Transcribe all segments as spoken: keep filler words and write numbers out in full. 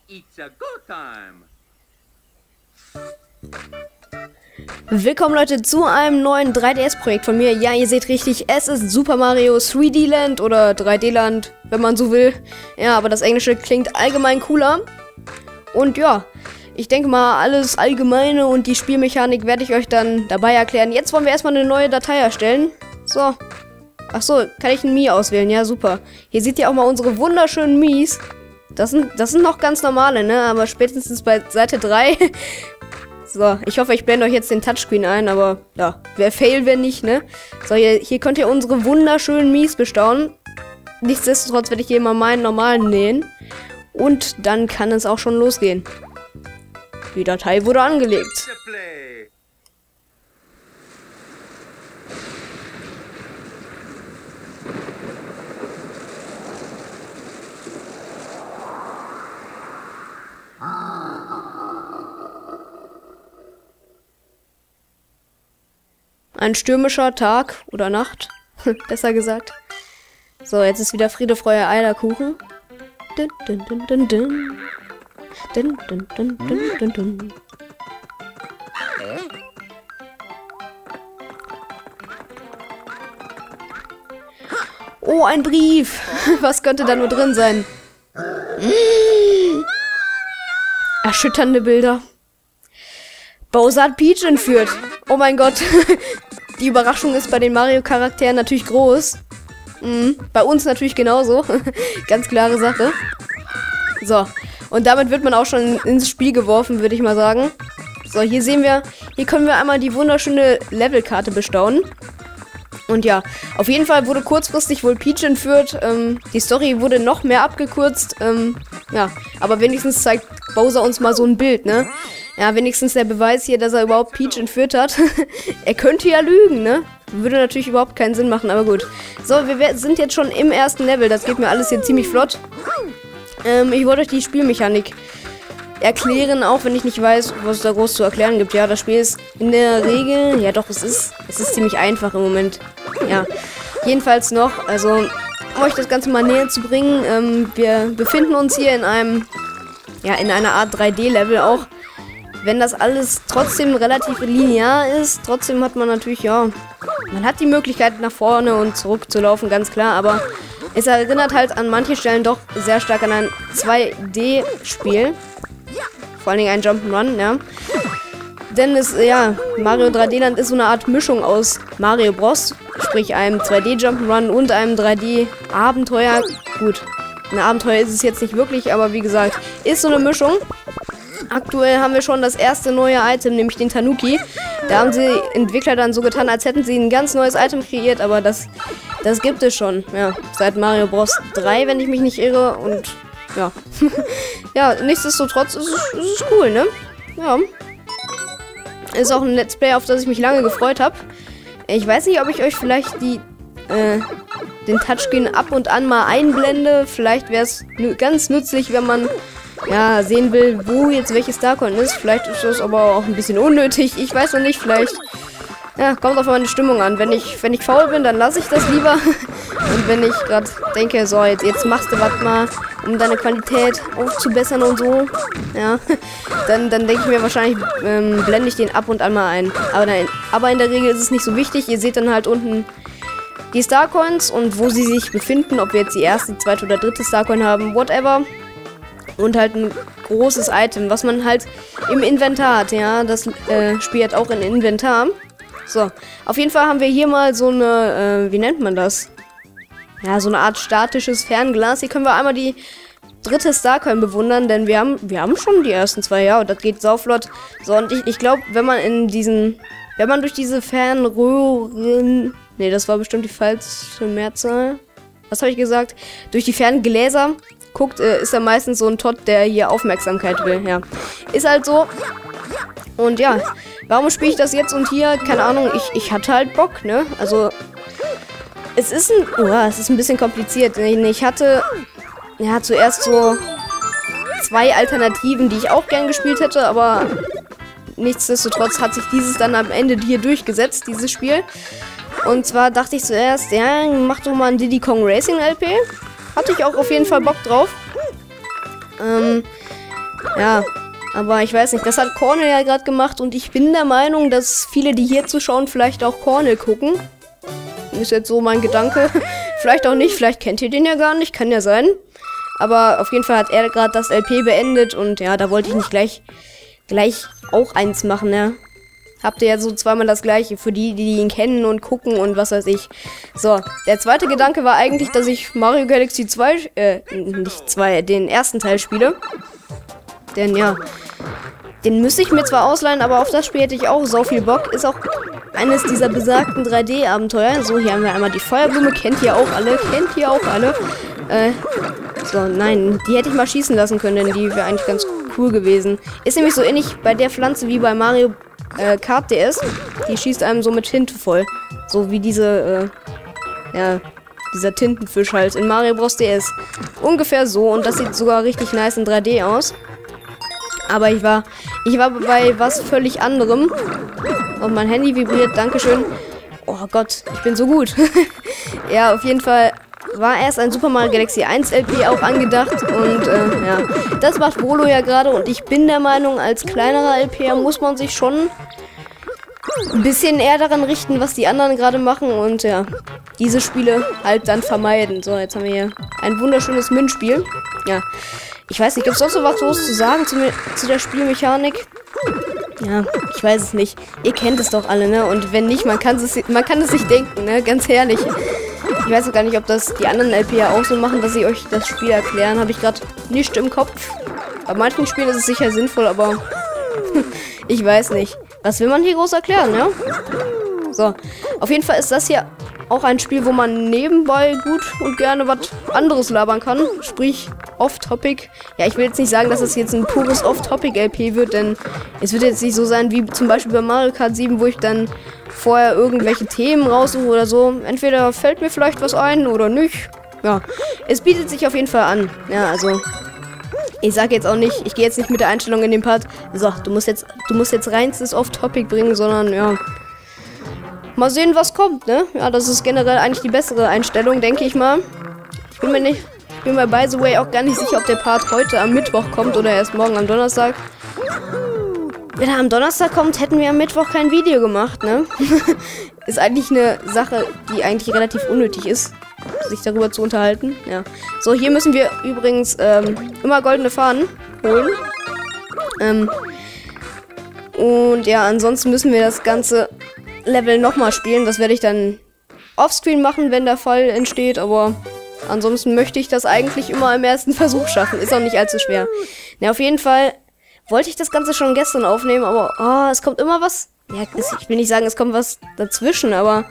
It's a go time. Willkommen Leute zu einem neuen drei D S-Projekt von mir. Ja, ihr seht richtig, es ist Super Mario drei D Land oder drei D Land, wenn man so will. Ja, aber das Englische klingt allgemein cooler. Und ja, ich denke mal, alles Allgemeine und die Spielmechanik werde ich euch dann dabei erklären. Jetzt wollen wir erstmal eine neue Datei erstellen. So. Ach so, kann ich ein Mii auswählen? Ja, super. Hier seht ihr auch mal unsere wunderschönen Mies. Das sind, das sind noch ganz normale, ne? Aber spätestens bei Seite drei... So, ich hoffe, ich blende euch jetzt den Touchscreen ein, aber ja, wer fail, wer nicht, ne? So, hier, hier könnt ihr unsere wunderschönen Mies bestaunen. Nichtsdestotrotz werde ich hier mal meinen normalen nähen. Und dann kann es auch schon losgehen. Die Datei wurde angelegt. Ein stürmischer Tag oder Nacht, besser gesagt. So, jetzt ist wieder Friede, Freude, Eierkuchen. Dun, dun, dun, dun, dun. Dun, dun, dun, dun, dun, dun. Oh, ein Brief. Was könnte da nur drin sein? Erschütternde Bilder. Bowser hat Peach entführt. Oh mein Gott. Die Überraschung ist bei den Mario-Charakteren natürlich groß. Mhm. Bei uns natürlich genauso. Ganz klare Sache. So. Und damit wird man auch schon ins Spiel geworfen, würde ich mal sagen. So, hier sehen wir, hier können wir einmal die wunderschöne Levelkarte bestaunen. Und ja, auf jeden Fall wurde kurzfristig wohl Peach entführt. Ähm, die Story wurde noch mehr abgekürzt. Ähm, ja, aber wenigstens zeigt Bowser uns mal so ein Bild, ne? Ja, wenigstens der Beweis hier, dass er überhaupt Peach entführt hat. Er könnte ja lügen, ne? Würde natürlich überhaupt keinen Sinn machen, aber gut. So, wir sind jetzt schon im ersten Level. Das geht mir alles hier ziemlich flott. Ähm, ich wollte euch die Spielmechanik erklären, auch wenn ich nicht weiß, was es da groß zu erklären gibt. Ja, das Spiel ist in der Regel... Ja, doch, es ist, es ist ziemlich einfach im Moment. Ja, jedenfalls noch, also, um euch das Ganze mal näher zu bringen, ähm, wir befinden uns hier in einem... Ja, in einer Art drei D Level auch. Wenn das alles trotzdem relativ linear ist, trotzdem hat man natürlich, ja, man hat die Möglichkeit nach vorne und zurück zu laufen, ganz klar, aber es erinnert halt an manchen Stellen doch sehr stark an ein zwei D Spiel. Vor allen Dingen ein Jump'n'Run, ja. Denn es, ja, Mario drei D Land ist so eine Art Mischung aus Mario Bros., sprich einem zwei D Jump'n'Run und einem drei D Abenteuer. Gut, ein Abenteuer ist es jetzt nicht wirklich, aber wie gesagt, ist so eine Mischung. Aktuell haben wir schon das erste neue Item, nämlich den Tanuki. Da haben die Entwickler dann so getan, als hätten sie ein ganz neues Item kreiert, aber das, das gibt es schon, ja, seit Mario Bros. drei, wenn ich mich nicht irre, und ja, ja, nichtsdestotrotz ist es, ist es cool, ne? Ja. Ist auch ein Let's Play, auf das ich mich lange gefreut habe. Ich weiß nicht, ob ich euch vielleicht die, äh, den Touchscreen ab und an mal einblende. Vielleicht wäre es ganz nützlich, wenn man ja, sehen will, wo jetzt welches Starcoin ist. Vielleicht ist das aber auch ein bisschen unnötig. Ich weiß noch nicht, vielleicht. Ja, kommt auf meine Stimmung an. Wenn ich, wenn ich faul bin, dann lasse ich das lieber. Und wenn ich gerade denke, so, jetzt, jetzt machst du was mal, um deine Qualität aufzubessern und so, ja, dann, dann denke ich mir wahrscheinlich, ähm, blende ich den ab und an mal ein. Aber, nein, aber in der Regel ist es nicht so wichtig. Ihr seht dann halt unten die Starcoins und wo sie sich befinden, ob wir jetzt die erste, zweite oder dritte Starcoin haben, whatever. Und halt ein großes Item, was man halt im Inventar hat, ja. Das äh, Spiel hat auch ein Inventar. So, auf jeden Fall haben wir hier mal so eine, äh, wie nennt man das? Ja, so eine Art statisches Fernglas. Hier können wir einmal die dritte Starcoin bewundern, denn wir haben, wir haben schon die ersten zwei, ja, und das geht sauflott. So, und ich, ich glaube, wenn man in diesen, wenn man durch diese Fernröhren, nee, das war bestimmt die falsche Mehrzahl. Was habe ich gesagt? Durch die Ferngläser guckt, äh, ist er meistens so ein Todd, der hier Aufmerksamkeit will, ja. Ist halt so. Und ja, warum spiele ich das jetzt und hier? Keine Ahnung, ich, ich hatte halt Bock, ne? Also, es ist ein, oh, es ist ein bisschen kompliziert. Ich hatte, ja, zuerst so zwei Alternativen, die ich auch gern gespielt hätte, aber nichtsdestotrotz hat sich dieses dann am Ende hier durchgesetzt, dieses Spiel. Und zwar dachte ich zuerst, ja, mach doch mal ein Diddy Kong Racing L P. Hatte ich auch auf jeden Fall Bock drauf. Ähm, Ja, aber ich weiß nicht, das hat Cornel ja gerade gemacht und ich bin der Meinung, dass viele, die hier zuschauen, vielleicht auch Cornel gucken. Ist jetzt so mein Gedanke. Vielleicht auch nicht, vielleicht kennt ihr den ja gar nicht, kann ja sein. Aber auf jeden Fall hat er gerade das L P beendet und ja, da wollte ich nicht gleich, gleich auch eins machen, ja. Habt ihr ja so zweimal das gleiche, für die, die ihn kennen und gucken und was weiß ich. So, der zweite Gedanke war eigentlich, dass ich Mario Galaxy zwei, äh, nicht zwei, den ersten Teil spiele. Denn ja, den müsste ich mir zwar ausleihen, aber auf das Spiel hätte ich auch so viel Bock. Ist auch eines dieser besagten drei D-Abenteuer. So, hier haben wir einmal die Feuerblume, kennt ihr auch alle, kennt ihr auch alle. Äh, so, nein, die hätte ich mal schießen lassen können, denn die wäre eigentlich ganz cool gewesen. Ist nämlich so ähnlich bei der Pflanze wie bei Mario äh, Kart D S. Die schießt einem so mit Tinte voll. So wie diese, äh, ja, dieser Tintenfisch halt in Mario Bros. D S. Ungefähr so und das sieht sogar richtig nice in drei D aus. Aber ich war, ich war bei was völlig anderem. Und mein Handy vibriert, dankeschön. Oh Gott, ich bin so gut. Ja, auf jeden Fall war erst ein Super Mario Galaxy eins L P auch angedacht. Und äh, ja, das macht Volo ja gerade. Und ich bin der Meinung, als kleinerer L P muss man sich schon ein bisschen eher daran richten, was die anderen gerade machen. Und ja, diese Spiele halt dann vermeiden. So, jetzt haben wir hier ein wunderschönes Münzspiel. Ja. Ich weiß nicht, gibt es sonst noch was zu sagen zu, zu der Spielmechanik? Ja, ich weiß es nicht. Ihr kennt es doch alle, ne? Und wenn nicht, man kann es, man kann es sich denken, ne? Ganz ehrlich. Ich weiß auch gar nicht, ob das die anderen L P ja auch so machen, dass sie euch das Spiel erklären. Habe ich gerade nicht im Kopf. Bei manchen Spielen ist es sicher sinnvoll, aber ich weiß nicht. Was will man hier groß erklären, ja? So, auf jeden Fall ist das hier auch ein Spiel, wo man nebenbei gut und gerne was anderes labern kann. Sprich, Off-Topic. Ja, ich will jetzt nicht sagen, dass es jetzt ein pures Off-Topic-L P wird, denn es wird jetzt nicht so sein wie zum Beispiel bei Mario Kart sieben, wo ich dann vorher irgendwelche Themen raussuche oder so. Entweder fällt mir vielleicht was ein oder nicht. Ja, es bietet sich auf jeden Fall an. Ja, also ich sage jetzt auch nicht, ich gehe jetzt nicht mit der Einstellung in den Part, so, du musst jetzt, du musst jetzt reinstes Off-Topic bringen, sondern ja, mal sehen, was kommt, ne? Ja, das ist generell eigentlich die bessere Einstellung, denke ich mal. Ich bin mir nicht, ich bin mir by the way auch gar nicht sicher, ob der Part heute am Mittwoch kommt oder erst morgen am Donnerstag. Wenn er am Donnerstag kommt, hätten wir am Mittwoch kein Video gemacht, ne? Ist eigentlich eine Sache, die eigentlich relativ unnötig ist, sich darüber zu unterhalten. Ja. So, hier müssen wir übrigens ähm, immer goldene Fahnen holen. Ähm, und ja, ansonsten müssen wir das ganze Level nochmal spielen. Das werde ich dann offscreen machen, wenn der Fall entsteht, aber ansonsten möchte ich das eigentlich immer im ersten Versuch schaffen. Ist auch nicht allzu schwer. Na, auf jeden Fall wollte ich das Ganze schon gestern aufnehmen, aber oh, es kommt immer was. Ja, ich will nicht sagen, es kommt was dazwischen, aber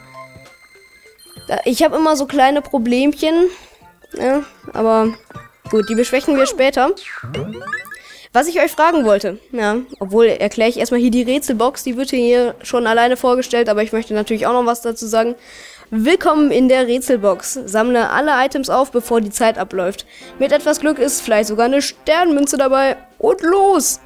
da, ich habe immer so kleine Problemchen. Ja, aber gut, die besprechen wir später. Was ich euch fragen wollte, ja, obwohl erkläre ich erstmal hier die Rätselbox, die wird hier schon alleine vorgestellt, aber ich möchte natürlich auch noch was dazu sagen. Willkommen in der Rätselbox. Sammle alle Items auf, bevor die Zeit abläuft. Mit etwas Glück ist vielleicht sogar eine Sternmünze dabei. Und los!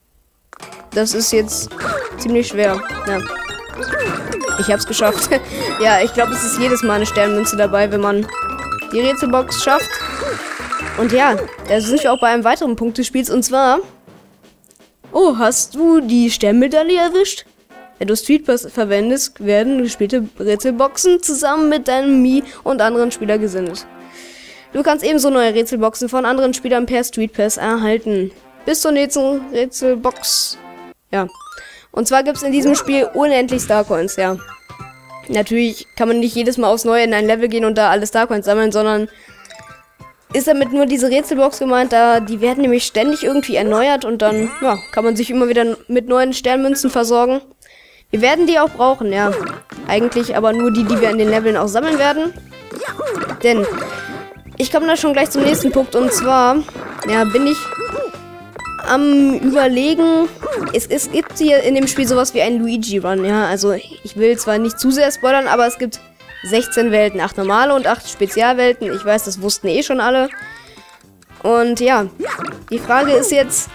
Das ist jetzt ziemlich schwer. Ja. Ich hab's geschafft. Ja, ich glaube, es ist jedes Mal eine Sternmünze dabei, wenn man die Rätselbox schafft. Und ja, da sind wir auch bei einem weiteren Punkt des Spiels. Und zwar... Oh, hast du die Sternmedaille erwischt? Wenn du Street Pass verwendest, werden gespielte Rätselboxen zusammen mit deinem Mii und anderen Spielern gesendet. Du kannst ebenso neue Rätselboxen von anderen Spielern per Street Pass erhalten. Bis zur nächsten Rätselbox. Ja. Und zwar gibt es in diesem Spiel unendlich Starcoins, ja. Natürlich kann man nicht jedes Mal aufs Neue in ein Level gehen und da alle Starcoins sammeln, sondern ist damit nur diese Rätselbox gemeint, da die werden nämlich ständig irgendwie erneuert und dann, ja, kann man sich immer wieder mit neuen Sternmünzen versorgen. Wir werden die auch brauchen, ja. Eigentlich aber nur die, die wir in den Leveln auch sammeln werden. Denn ich komme da schon gleich zum nächsten Punkt und zwar, ja, bin ich am Überlegen, es, es gibt hier in dem Spiel sowas wie ein Luigi-Run, ja. Also ich will zwar nicht zu sehr spoilern, aber es gibt sechzehn Welten, acht normale und acht Spezialwelten. Ich weiß, das wussten eh schon alle. Und ja, die Frage ist jetzt,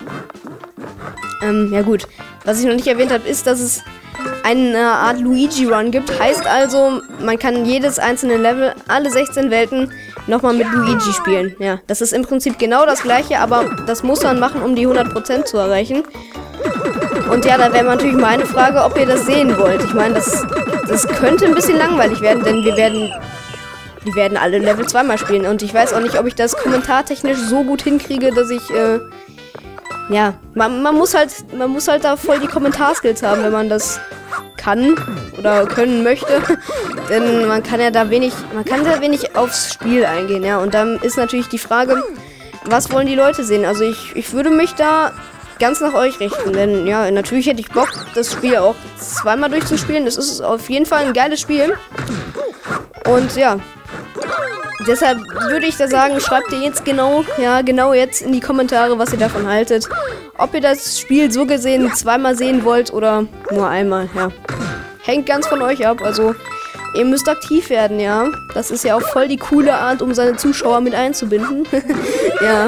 ähm, ja gut, was ich noch nicht erwähnt habe, ist, dass es eine Art Luigi-Run gibt. Heißt also, man kann jedes einzelne Level, alle sechzehn Welten, nochmal mit Luigi spielen. Ja, das ist im Prinzip genau das gleiche, aber das muss man machen, um die hundert Prozent zu erreichen. Und ja, da wäre natürlich meine Frage, ob ihr das sehen wollt. Ich meine, das, das könnte ein bisschen langweilig werden, denn wir werden, die werden alle Level zweimal spielen. Und ich weiß auch nicht, ob ich das kommentartechnisch so gut hinkriege, dass ich, äh, ja, man, man muss halt, man muss halt da voll die Kommentarskills haben, wenn man das kann oder können möchte. Denn man kann ja da wenig, man kann da wenig aufs Spiel eingehen, ja. Und dann ist natürlich die Frage, was wollen die Leute sehen? Also ich, ich würde mich da ganz nach euch richten, denn ja, natürlich hätte ich Bock, das Spiel auch zweimal durchzuspielen. Das ist auf jeden Fall ein geiles Spiel. Und ja, deshalb würde ich da sagen, schreibt ihr jetzt genau, ja, genau jetzt in die Kommentare, was ihr davon haltet. Ob ihr das Spiel so gesehen zweimal sehen wollt oder nur einmal, ja. Hängt ganz von euch ab, also ihr müsst aktiv werden, ja. Das ist ja auch voll die coole Art, um seine Zuschauer mit einzubinden. Ja.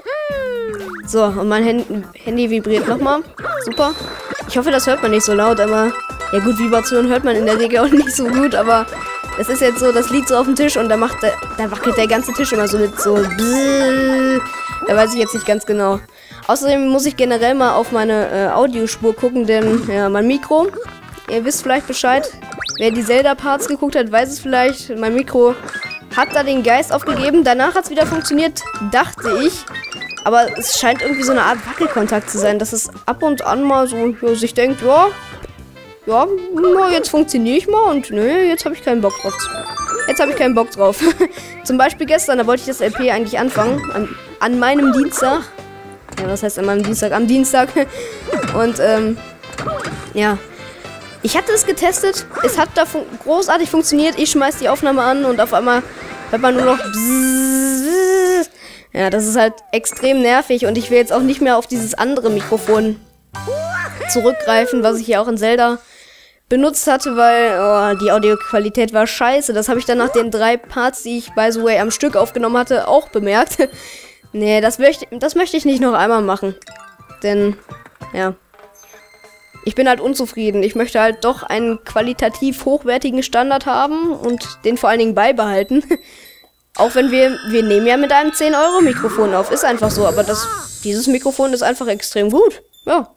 So, und mein Hand Handy vibriert nochmal. Super. Ich hoffe, das hört man nicht so laut, aber ja gut, Vibration hört man in der Regel auch nicht so gut, aber es ist jetzt so, das liegt so auf dem Tisch und da macht der, da wackelt der ganze Tisch immer so mit so Bzzz. Da weiß ich jetzt nicht ganz genau. Außerdem muss ich generell mal auf meine äh, Audiospur gucken, denn ja, mein Mikro, ihr wisst vielleicht Bescheid, wer die Zelda-Parts geguckt hat, weiß es vielleicht, mein Mikro hat da den Geist aufgegeben. Danach hat es wieder funktioniert, dachte ich. Aber es scheint irgendwie so eine Art Wackelkontakt zu sein, dass es ab und an mal so ja, sich denkt, ja, ja, na, jetzt funktioniere ich mal und nö, jetzt habe ich keinen Bock drauf. Jetzt habe ich keinen Bock drauf. Zum Beispiel gestern, da wollte ich das L P eigentlich anfangen, an, an meinem Dienstag. Ja, was heißt an meinem Dienstag? Am Dienstag. Und, ähm, ja. Ich hatte es getestet, es hat da fun großartig funktioniert, ich schmeiß die Aufnahme an und auf einmal hört man nur noch Bzzz. Ja, das ist halt extrem nervig und ich will jetzt auch nicht mehr auf dieses andere Mikrofon zurückgreifen, was ich hier auch in Zelda benutzt hatte, weil oh, die Audioqualität war scheiße. Das habe ich dann nach den drei Parts, die ich by the way am Stück aufgenommen hatte, auch bemerkt. Nee, das möchte, das möchte ich nicht noch einmal machen. Denn, ja, ich bin halt unzufrieden. Ich möchte halt doch einen qualitativ hochwertigen Standard haben und den vor allen Dingen beibehalten. Auch wenn wir, wir nehmen ja mit einem zehn Euro Mikrofon auf, ist einfach so, aber das, dieses Mikrofon ist einfach extrem gut. Ja.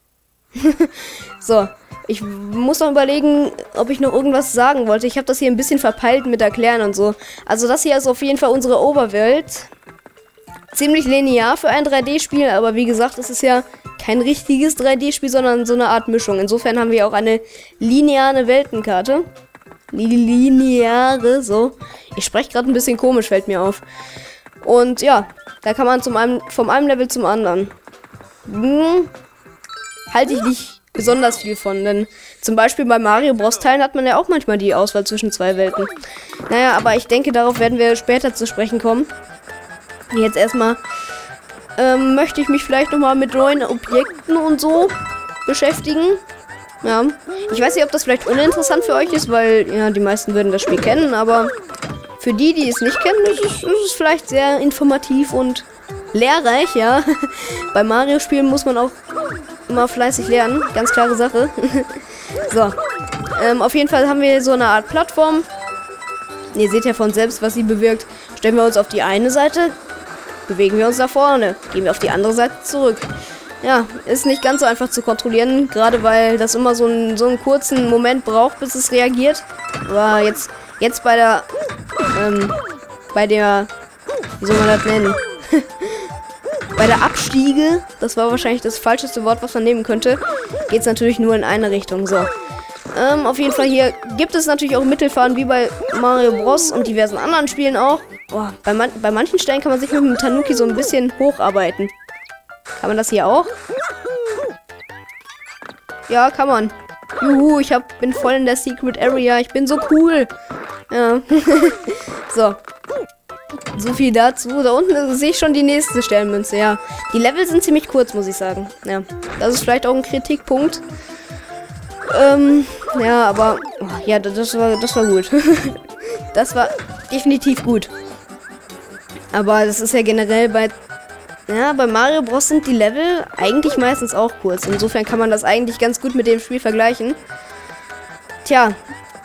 So, ich muss noch überlegen, ob ich noch irgendwas sagen wollte. Ich habe das hier ein bisschen verpeilt mit Erklären und so. Also das hier ist auf jeden Fall unsere Oberwelt. Ziemlich linear für ein drei D-Spiel, aber wie gesagt, es ist ja kein richtiges drei D-Spiel, sondern so eine Art Mischung. Insofern haben wir auch eine lineare Weltenkarte. Lineare, so. Ich spreche gerade ein bisschen komisch, fällt mir auf. Und ja, da kann man zum einen, vom einen Level zum anderen. Hm, halte ich nicht besonders viel von, denn zum Beispiel bei Mario Bros. Teilen hat man ja auch manchmal die Auswahl zwischen zwei Welten. Naja, aber ich denke, darauf werden wir später zu sprechen kommen. Jetzt erstmal ähm, möchte ich mich vielleicht nochmal mit neuen Objekten und so beschäftigen. Ja, ich weiß nicht, ob das vielleicht uninteressant für euch ist, weil ja, die meisten würden das Spiel kennen, aber für die, die es nicht kennen, ist es, ist es vielleicht sehr informativ und lehrreich, ja. Bei Mario-Spielen muss man auch immer fleißig lernen, ganz klare Sache. So, ähm, auf jeden Fall haben wir hier so eine Art Plattform. Ihr seht ja von selbst, was sie bewirkt. Stellen wir uns auf die eine Seite, bewegen wir uns nach vorne, gehen wir auf die andere Seite zurück. Ja, ist nicht ganz so einfach zu kontrollieren, gerade weil das immer so, ein, so einen kurzen Moment braucht, bis es reagiert. Aber jetzt, jetzt bei der, ähm, bei der, wie soll man das nennen? Bei der Abstiege, das war wahrscheinlich das falscheste Wort, was man nehmen könnte, geht es natürlich nur in eine Richtung. So, ähm, auf jeden Fall hier gibt es natürlich auch Mittelfahren, wie bei Mario Bros. Und diversen anderen Spielen auch. Boah, bei, man bei manchen Stellen kann man sich mit dem Tanuki so ein bisschen hocharbeiten. Kann man das hier auch? Ja, kann man. Juhu, ich hab, bin voll in der Secret Area. Ich bin so cool. Ja. So. So viel dazu. Da unten sehe ich schon die nächste Sternmünze. Ja. Die Level sind ziemlich kurz, muss ich sagen. Ja. Das ist vielleicht auch ein Kritikpunkt. Ähm, ja, aber... Oh, ja, das war, das war gut. Das war definitiv gut. Aber das ist ja generell bei... Ja, bei Mario Bros. Sind die Level eigentlich meistens auch kurz. Insofern kann man das eigentlich ganz gut mit dem Spiel vergleichen. Tja,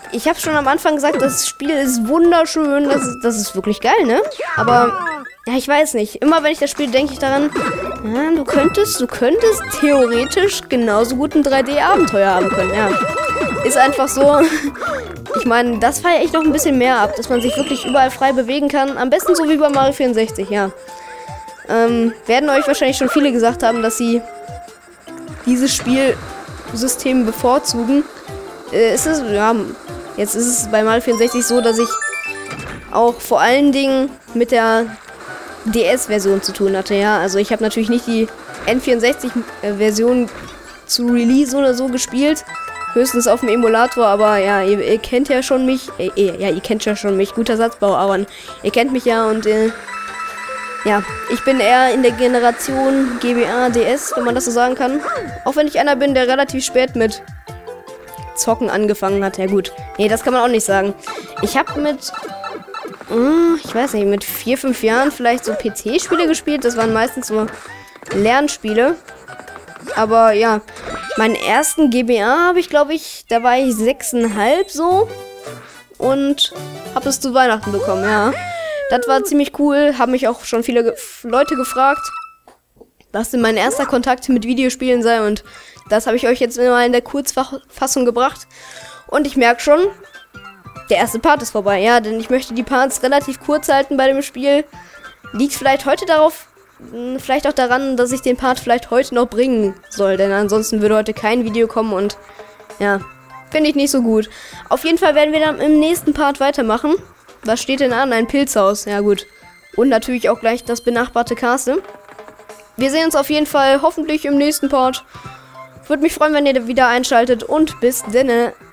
ich habe schon am Anfang gesagt, das Spiel ist wunderschön. Das ist, das ist wirklich geil, ne? Aber, ja, ich weiß nicht. Immer wenn ich das spiele, denke ich daran, ja, du könntest, du könntest theoretisch genauso gut ein drei D-Abenteuer haben können, ja. Ist einfach so. Ich meine, das feiere ich noch ein bisschen mehr ab, dass man sich wirklich überall frei bewegen kann. Am besten so wie bei Mario vierundsechzig, ja. Ähm, werden euch wahrscheinlich schon viele gesagt haben, dass sie dieses Spielsystem bevorzugen. Äh, ist es, ja, jetzt ist es bei Mario vierundsechzig so, dass ich auch vor allen Dingen mit der D S-Version zu tun hatte, ja. Also ich habe natürlich nicht die N vierundsechzig-Version zu Release oder so gespielt. Höchstens auf dem Emulator, aber ja, ihr, ihr kennt ja schon mich. Äh, ja, ihr kennt ja schon mich. Guter Satzbau, aber ihr kennt mich ja und äh, ja, ich bin eher in der Generation G B A, D S, wenn man das so sagen kann. Auch wenn ich einer bin, der relativ spät mit Zocken angefangen hat. Ja gut, nee, das kann man auch nicht sagen. Ich habe mit, mh, ich weiß nicht, mit vier, fünf Jahren vielleicht so P C-Spiele gespielt. Das waren meistens so Lernspiele. Aber ja, meinen ersten G B A habe ich, glaube ich, da war ich sechseinhalb so. Und habe es zu Weihnachten bekommen, ja. Das war ziemlich cool. Haben mich auch schon viele ge Leute gefragt, was denn mein erster Kontakt mit Videospielen sei. Und das habe ich euch jetzt mal in der Kurzfassung gebracht. Und ich merke schon, der erste Part ist vorbei. Ja, denn ich möchte die Parts relativ kurz halten bei dem Spiel. Liegt vielleicht heute darauf, vielleicht auch daran, dass ich den Part vielleicht heute noch bringen soll. Denn ansonsten würde heute kein Video kommen und ja, finde ich nicht so gut. Auf jeden Fall werden wir dann im nächsten Part weitermachen. Was steht denn an? Ein Pilzhaus. Ja gut. Und natürlich auch gleich das benachbarte Castle. Wir sehen uns auf jeden Fall hoffentlich im nächsten Part. Würde mich freuen, wenn ihr wieder einschaltet. Und bis denne.